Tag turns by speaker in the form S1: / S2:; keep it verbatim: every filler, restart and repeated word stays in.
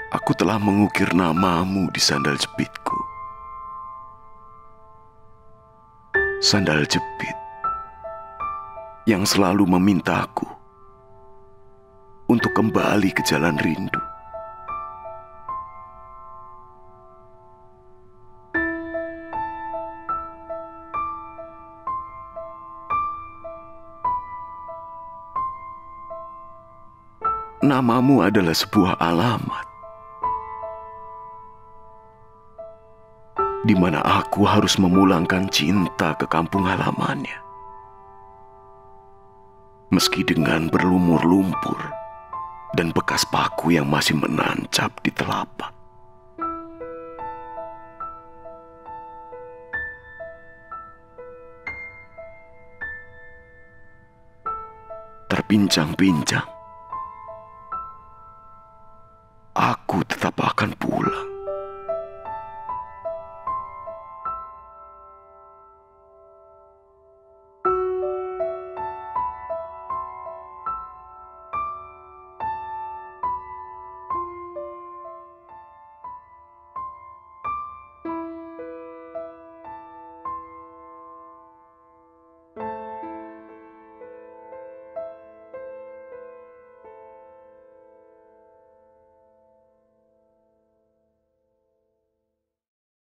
S1: Aku telah mengukir namamu di sandal jepitku. Sandal jepit yang selalu memintaku untuk kembali ke jalan rindu. Namamu adalah sebuah alamat di mana aku harus memulangkan cinta ke kampung halamannya. Meski dengan berlumur lumpur dan bekas paku yang masih menancap di telapak. Terpincang-pincang, aku tetap akan pulang.